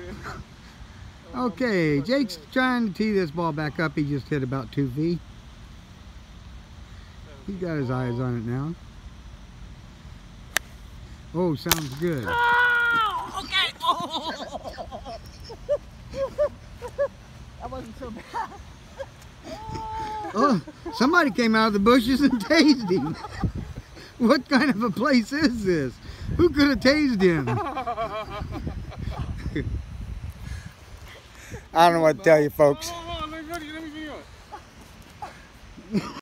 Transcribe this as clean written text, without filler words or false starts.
Okay, Jake's trying to tee this ball back up. He just hit about 2 feet. He's got his eyes on it now. Oh, sounds good. Oh, okay. Oh. That wasn't so bad. Oh, somebody came out of the bushes and tased him. What kind of a place is this? Who could have tased him? I don't know what to tell you, folks. Let me video it.